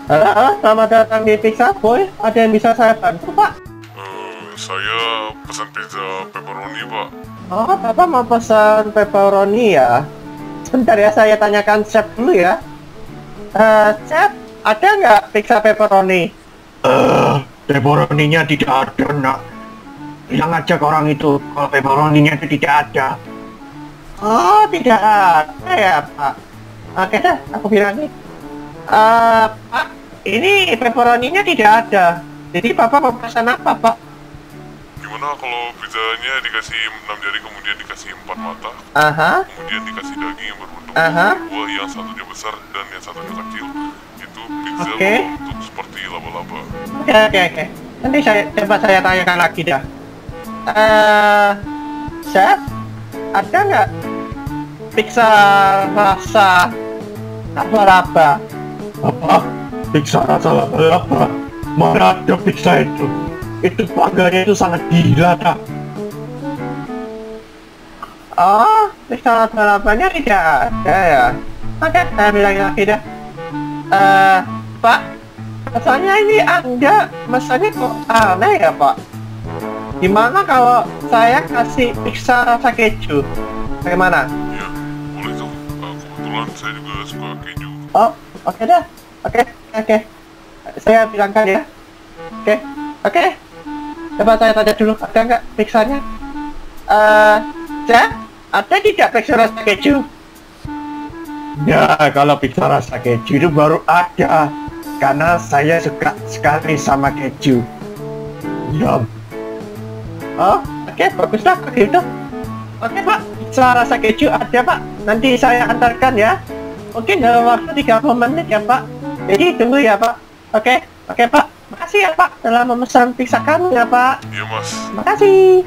Halo, selamat datang di Pizza Boy. Ada yang bisa saya bantu, Pak? Saya pesan pizza pepperoni, Pak. Oh, Bapak mau pesan pepperoni ya? Sebentar ya, saya tanyakan chef dulu ya. Chef, ada nggak pizza pepperoni? Pepperoninya tidak ada, nak. Yang ngajak orang itu kalau pepperoninya itu tidak ada. Oh, tidak ada ya, Pak. Oke dah, aku bilang nih. Pak, ini pepperoninya tidak ada. Jadi Bapak mau pesan apa, Pak? Gimana kalau pizzanya dikasih 6 jari, kemudian dikasih 4 mata, kemudian dikasih daging yang berbentuk buah, yang satunya besar dan yang satunya kecil. Itu pizza berbentuk seperti laba-laba. Oke. Nanti saya tanyakan lagi dah. Chef, ada nggak pizza rasa laba-laba? Apa? Pizza rasa laba-laba? Mana ada pizza itu? Itu harganya itu sangat gila, tak? Oh, pizza laba-labanya tidak ada ya? Oke, saya bilang lagi dah. Pak, rasanya ini Anda mesannya kok aneh ya, Pak? Gimana kalau saya kasih pizza rasa keju? Bagaimana? Ya, boleh tuh. Kebetulan saya juga suka keju. Oh, oke dah. Oke. Saya bilangkan ya. Oke. Coba saya tanya dulu, ada nggak pizzanya? Chef, ada tidak pizza rasa keju? Ya, kalau pizza rasa keju itu baru ada. Karena saya suka sekali sama keju. Ya. Oh, oke, bagus dah gitu. Oke, Pak, pizza rasa keju ada, Pak. Nanti saya antarkan ya. Mungkin dalam waktu 30 menit ya, Pak. Jadi tunggu ya, Pak. Oke, Pak. Makasih ya, Pak, telah memesan pizza kami ya, Pak. Iya, Mas. Makasih.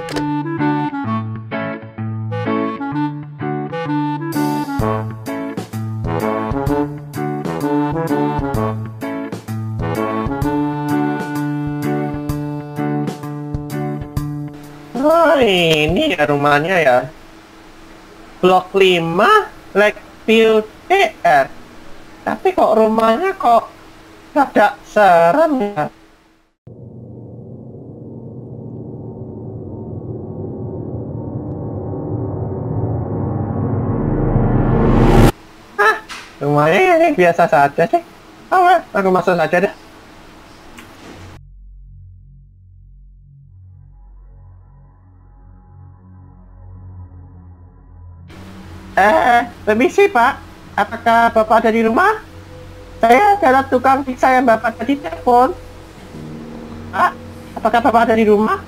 Oh, ini ya rumahnya ya. Blok 5, Lakeview DR. Tapi kok rumahnya kok rada serem ya. Rumahnya ini biasa saja sih. Aku masuk saja deh. Permisi Pak, apakah Bapak ada di rumah? Saya adalah tukang pizza yang Bapak tadi telepon. Pak, apakah Bapak ada di rumah?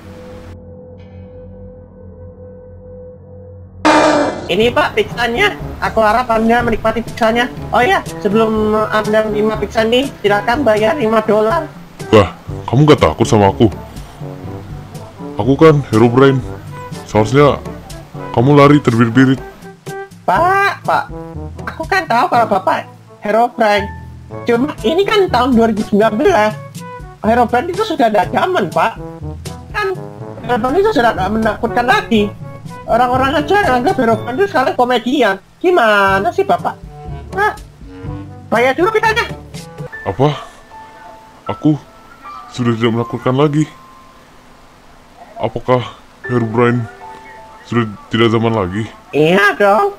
Ini Pak pizzanya, aku harap Anda menikmati pizzanya. Oh ya, sebelum Anda menerima pizza ini, silakan bayar $5. Wah, kamu gak takut sama aku? Aku kan Herobrine. Seharusnya kamu lari terbirit-birit. Pak, aku kan tahu kalau Bapak Herobrine. Cuma ini kan tahun 2019. Herobrine itu sudah ada zaman, Pak. Kan Herobrine itu sudah tidak menakutkan lagi. Orang-orang aja yang anggap Herobrine itu sekarang komedian. Gimana sih, Bapak? Bayar dulu pitanya. Apa? Aku sudah tidak menakutkan lagi. Apakah Herobrine sudah tidak zaman lagi? Iya dong.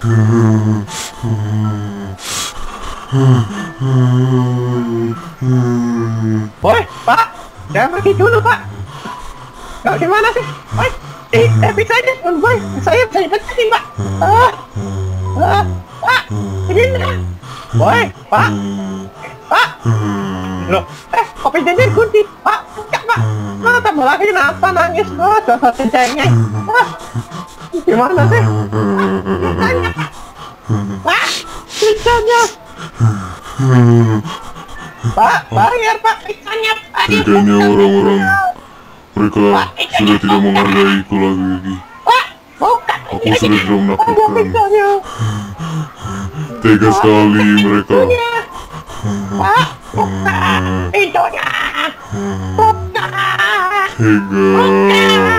Woi, Pak, jangan pergi dulu, Pak. Kau di mana sih? Woi, pizzanya, boy. Saya bisa dipecahin, Pak. Pak, ini enggak. Woi, Pak. Loh, kok pizzanya dikunci? Pak, enggak, Pak. Tambah lagi kenapa nangis? Dosa pizzanya. Gimana sih? Pizzanya, Pak. Pizzanya. Pak, bayar Pak pizzanya. Teganya orang-orang. Mereka sudah tidak menghargaiku lagi. Pak, bukan. Aku sudah tidak menakutkan. Pizzanya. Tega sekali mereka. Pak, buka pintunya. Buka. Tega.